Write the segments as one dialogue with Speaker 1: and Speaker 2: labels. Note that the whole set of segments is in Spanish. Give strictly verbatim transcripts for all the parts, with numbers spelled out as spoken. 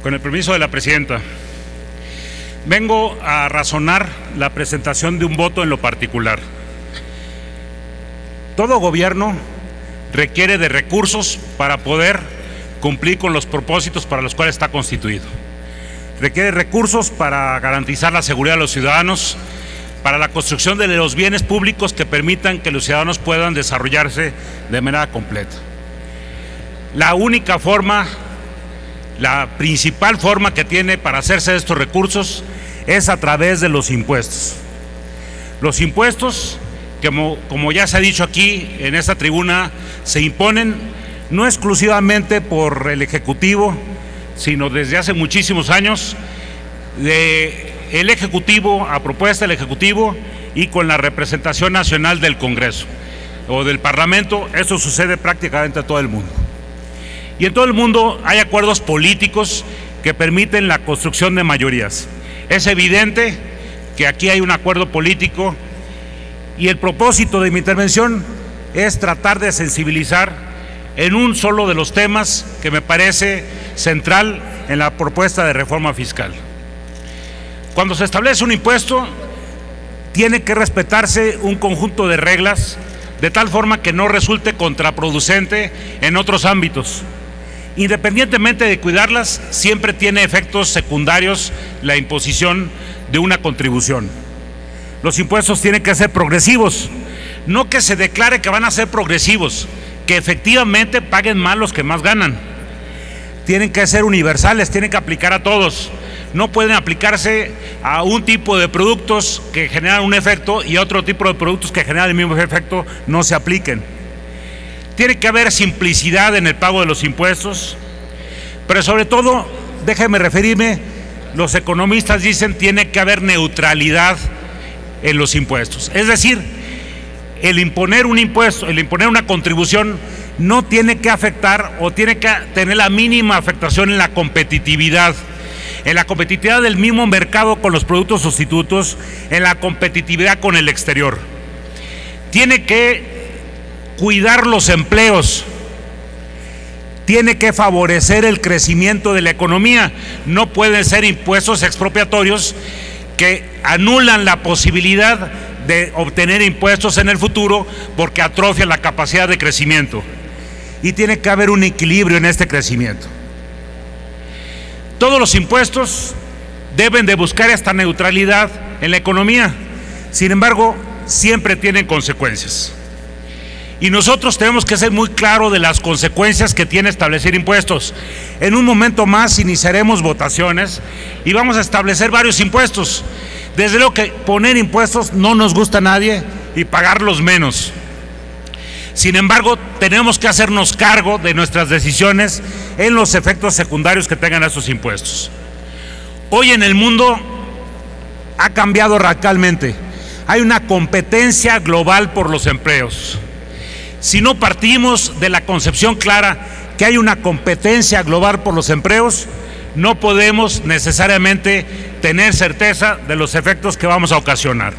Speaker 1: Con el permiso de la presidenta, vengo a razonar la presentación de un voto en lo particular. Todo gobierno requiere de recursos para poder cumplir con los propósitos para los cuales está constituido. Requiere recursos para garantizar la seguridad de los ciudadanos, para la construcción de los bienes públicos que permitan que los ciudadanos puedan desarrollarse de manera completa. La única forma, la principal forma que tiene para hacerse de estos recursos es a través de los impuestos. Los impuestos, como, como ya se ha dicho aquí en esta tribuna, se imponen no exclusivamente por el Ejecutivo, sino desde hace muchísimos años, de el Ejecutivo, a propuesta del Ejecutivo y con la representación nacional del Congreso o del Parlamento. Eso sucede prácticamente en todo el mundo. Y en todo el mundo hay acuerdos políticos que permiten la construcción de mayorías. Es evidente que aquí hay un acuerdo político y el propósito de mi intervención es tratar de sensibilizar en un solo de los temas que me parece central en la propuesta de reforma fiscal. Cuando se establece un impuesto, tiene que respetarse un conjunto de reglas de tal forma que no resulte contraproducente en otros ámbitos. Independientemente de cuidarlas, siempre tiene efectos secundarios la imposición de una contribución. Los impuestos tienen que ser progresivos, no que se declare que van a ser progresivos, que efectivamente paguen más los que más ganan. Tienen que ser universales, tienen que aplicar a todos. No pueden aplicarse a un tipo de productos que generan un efecto y a otro tipo de productos que generan el mismo efecto no se apliquen. Tiene que haber simplicidad en el pago de los impuestos, pero sobre todo, déjenme referirme, los economistas dicen tiene que haber neutralidad en los impuestos. Es decir, el imponer un impuesto, el imponer una contribución no tiene que afectar o tiene que tener la mínima afectación en la competitividad, en la competitividad del mismo mercado con los productos sustitutos, en la competitividad con el exterior. Tiene que cuidar los empleos, tiene que favorecer el crecimiento de la economía. No pueden ser impuestos expropiatorios que anulan la posibilidad de obtener impuestos en el futuro porque atrofian la capacidad de crecimiento. Y tiene que haber un equilibrio en este crecimiento. Todos los impuestos deben de buscar esta neutralidad en la economía. Sin embargo, siempre tienen consecuencias. Y nosotros tenemos que ser muy claros de las consecuencias que tiene establecer impuestos. En un momento más iniciaremos votaciones y vamos a establecer varios impuestos. Desde luego que poner impuestos no nos gusta a nadie y pagarlos menos. Sin embargo, tenemos que hacernos cargo de nuestras decisiones en los efectos secundarios que tengan esos impuestos. Hoy en el mundo ha cambiado radicalmente. Hay una competencia global por los empleos. Si no partimos de la concepción clara que hay una competencia global por los empleos, no podemos necesariamente tener certeza de los efectos que vamos a ocasionar.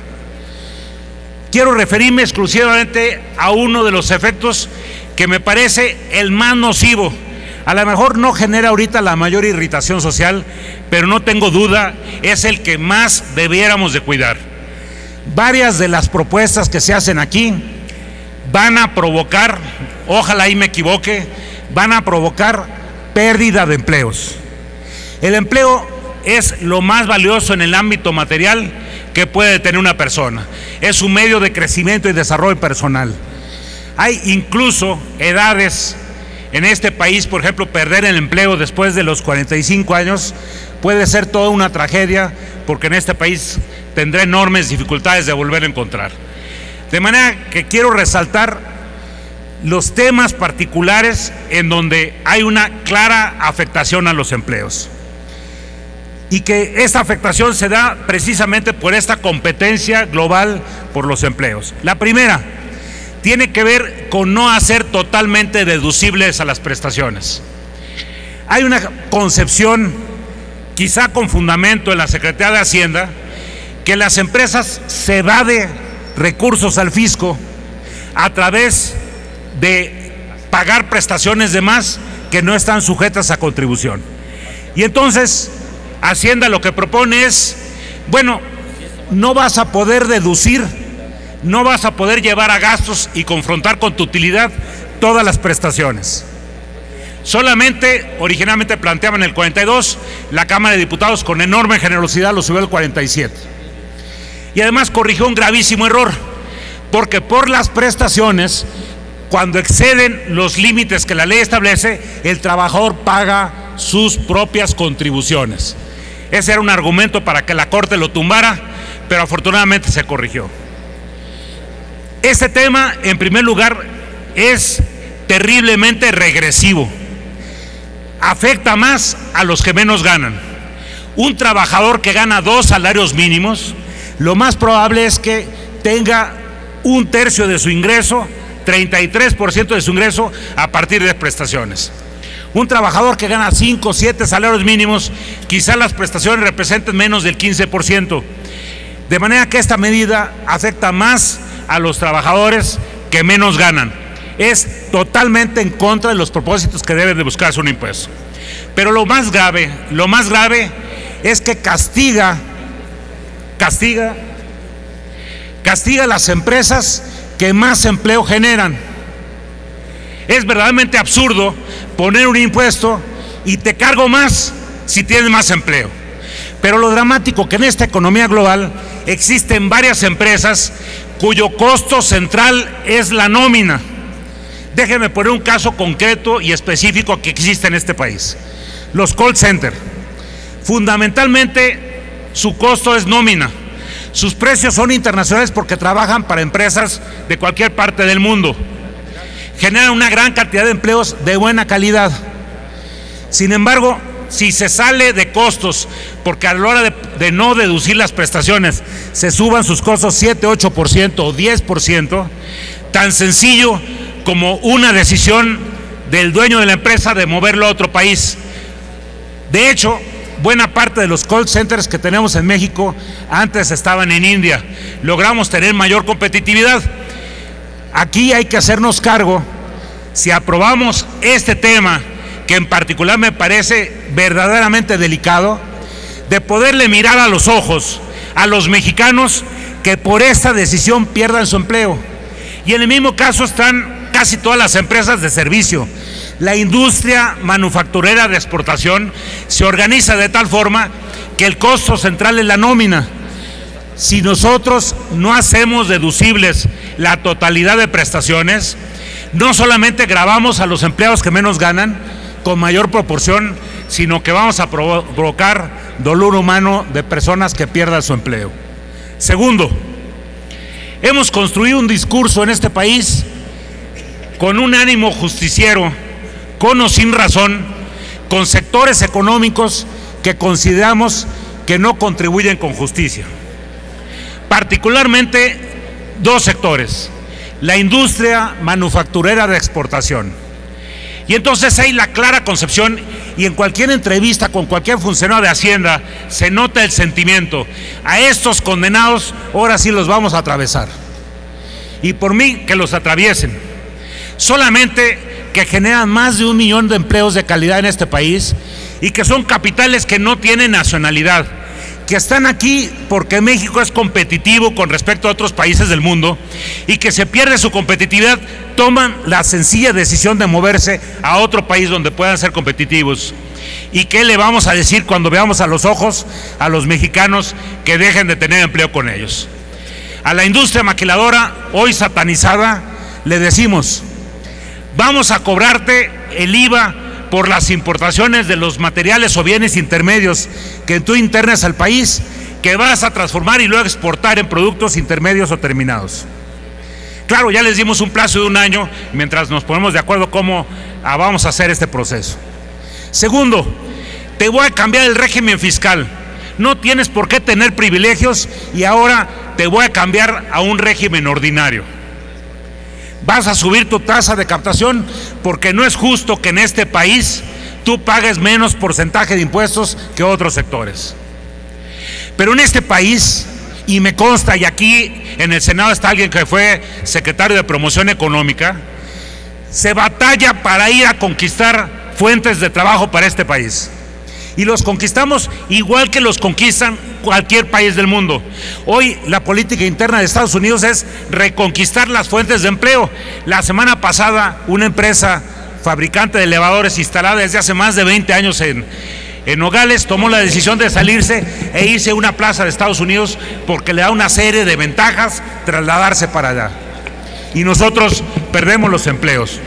Speaker 1: Quiero referirme exclusivamente a uno de los efectos que me parece el más nocivo. A lo mejor no genera ahorita la mayor irritación social, pero no tengo duda, es el que más debiéramos de cuidar. Varias de las propuestas que se hacen aquí van a provocar, ojalá y me equivoque, van a provocar pérdida de empleos. El empleo es lo más valioso en el ámbito material que puede tener una persona. Es un medio de crecimiento y desarrollo personal. Hay incluso edades en este país, por ejemplo, perder el empleo después de los cuarenta y cinco años puede ser toda una tragedia, porque en este país tendrá enormes dificultades de volver a encontrar. De manera que quiero resaltar los temas particulares en donde hay una clara afectación a los empleos. Y que esta afectación se da precisamente por esta competencia global por los empleos. La primera tiene que ver con no hacer totalmente deducibles a las prestaciones. Hay una concepción, quizá con fundamento en la Secretaría de Hacienda, que las empresas se evaden recursos al fisco a través de pagar prestaciones de más que no están sujetas a contribución. Y entonces Hacienda lo que propone es, bueno, no vas a poder deducir, no vas a poder llevar a gastos y confrontar con tu utilidad todas las prestaciones. Solamente, originalmente planteaban el cuarenta y dos, la Cámara de Diputados con enorme generosidad lo subió al cuarenta y siete. Y además corrigió un gravísimo error, porque por las prestaciones, cuando exceden los límites que la ley establece, el trabajador paga sus propias contribuciones. Ese era un argumento para que la Corte lo tumbara, pero afortunadamente se corrigió. Este tema, en primer lugar, es terriblemente regresivo. Afecta más a los que menos ganan. Un trabajador que gana dos salarios mínimos, lo más probable es que tenga un tercio de su ingreso, treinta y tres por ciento de su ingreso a partir de prestaciones. Un trabajador que gana cinco o siete salarios mínimos, quizá las prestaciones representen menos del quince por ciento. De manera que esta medida afecta más a los trabajadores que menos ganan. Es totalmente en contra de los propósitos que debe de buscarse un impuesto. Pero lo más grave, lo más grave es que castiga, castiga, castiga a las empresas que más empleo generan. Es verdaderamente absurdo poner un impuesto y te cargo más si tienes más empleo. Pero lo dramático que en esta economía global existen varias empresas cuyo costo central es la nómina. Déjenme poner un caso concreto y específico que existe en este país. Los call centers. Fundamentalmente su costo es nómina. Sus precios son internacionales porque trabajan para empresas de cualquier parte del mundo. Generan una gran cantidad de empleos de buena calidad. Sin embargo, si se sale de costos, porque a la hora de, de no deducir las prestaciones, se suban sus costos siete, ocho por ciento o diez por ciento, tan sencillo como una decisión del dueño de la empresa de moverlo a otro país. De hecho, buena parte de los call centers que tenemos en México antes estaban en India. Logramos tener mayor competitividad. Aquí hay que hacernos cargo, si aprobamos este tema, que en particular me parece verdaderamente delicado, de poderle mirar a los ojos a los mexicanos que por esta decisión pierdan su empleo. Y en el mismo caso están casi todas las empresas de servicio. La industria manufacturera de exportación se organiza de tal forma que el costo central es la nómina. Si nosotros no hacemos deducibles la totalidad de prestaciones, no solamente gravamos a los empleados que menos ganan con mayor proporción, sino que vamos a provocar dolor humano de personas que pierdan su empleo. Segundo, hemos construido un discurso en este país con un ánimo justiciero, con o sin razón, con sectores económicos que consideramos que no contribuyen con justicia. Particularmente dos sectores, la industria manufacturera de exportación. Y entonces hay la clara concepción, y en cualquier entrevista con cualquier funcionario de Hacienda se nota el sentimiento: a estos condenados ahora sí los vamos a atravesar. Y por mí que los atraviesen. Solamente que generan más de un millón de empleos de calidad en este país y que son capitales que no tienen nacionalidad, que están aquí porque México es competitivo con respecto a otros países del mundo, y que se pierde su competitividad, toman la sencilla decisión de moverse a otro país donde puedan ser competitivos. ¿Y qué le vamos a decir cuando veamos a los ojos a los mexicanos que dejen de tener empleo con ellos? A la industria maquiladora, hoy satanizada, le decimos: vamos a cobrarte el I V A por las importaciones de los materiales o bienes intermedios que tú internas al país, que vas a transformar y luego exportar en productos intermedios o terminados. Claro, ya les dimos un plazo de un año mientras nos ponemos de acuerdo cómo ah, vamos a hacer este proceso. Segundo, te voy a cambiar el régimen fiscal. No tienes por qué tener privilegios y ahora te voy a cambiar a un régimen ordinario. Vas a subir tu tasa de captación porque no es justo que en este país tú pagues menos porcentaje de impuestos que otros sectores. Pero en este país, y me consta, y aquí en el Senado está alguien que fue secretario de Promoción Económica, se batalla para ir a conquistar fuentes de trabajo para este país. Y los conquistamos igual que los conquistan cualquier país del mundo. Hoy la política interna de Estados Unidos es reconquistar las fuentes de empleo. La semana pasada una empresa fabricante de elevadores instalada desde hace más de veinte años en, en Nogales tomó la decisión de salirse e irse a una plaza de Estados Unidos porque le da una serie de ventajas trasladarse para allá. Y nosotros perdemos los empleos.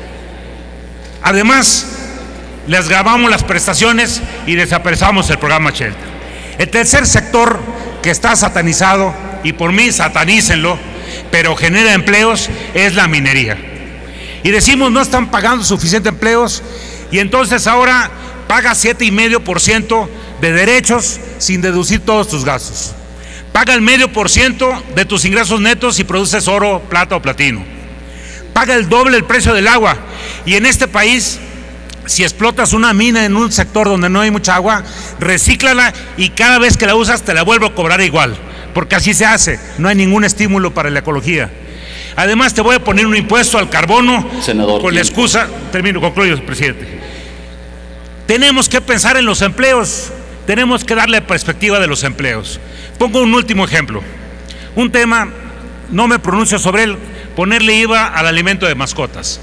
Speaker 1: Además, les grabamos las prestaciones y desaparecemos el programa Shelter. El tercer sector que está satanizado, y por mí satanícenlo, pero genera empleos, es la minería. Y decimos no están pagando suficientes empleos y entonces ahora paga siete coma cinco por ciento de derechos sin deducir todos tus gastos. Paga el medio por ciento de tus ingresos netos si produces oro, plata o platino. Paga el doble el precio del agua. Y en este país, si explotas una mina en un sector donde no hay mucha agua, recíclala y cada vez que la usas te la vuelvo a cobrar igual, porque así se hace, no hay ningún estímulo para la ecología. Además te voy a poner un impuesto al carbono, senador, con la excusa, termino, concluyo, presidente. Tenemos que pensar en los empleos, tenemos que darle perspectiva de los empleos. Pongo un último ejemplo, un tema, no me pronuncio sobre él, ponerle I V A al alimento de mascotas.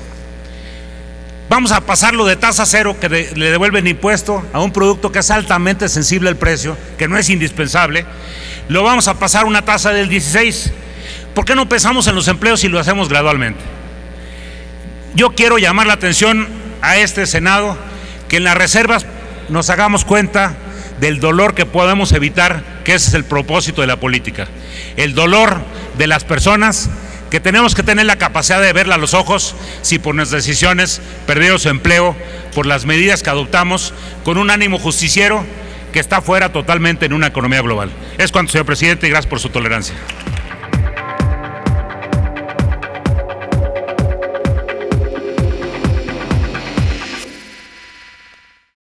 Speaker 1: Vamos a pasarlo de tasa cero, que de, le devuelven impuesto, a un producto que es altamente sensible al precio, que no es indispensable. Lo vamos a pasar a una tasa del dieciséis. ¿Por qué no pensamos en los empleos y lo hacemos gradualmente? Yo quiero llamar la atención a este Senado, que en las reservas nos hagamos cuenta del dolor que podemos evitar, que ese es el propósito de la política. El dolor de las personas, que tenemos que tener la capacidad de verla a los ojos si por nuestras decisiones perdieron su empleo, por las medidas que adoptamos, con un ánimo justiciero que está fuera totalmente en una economía global. Es cuanto, señor presidente, y gracias por su tolerancia.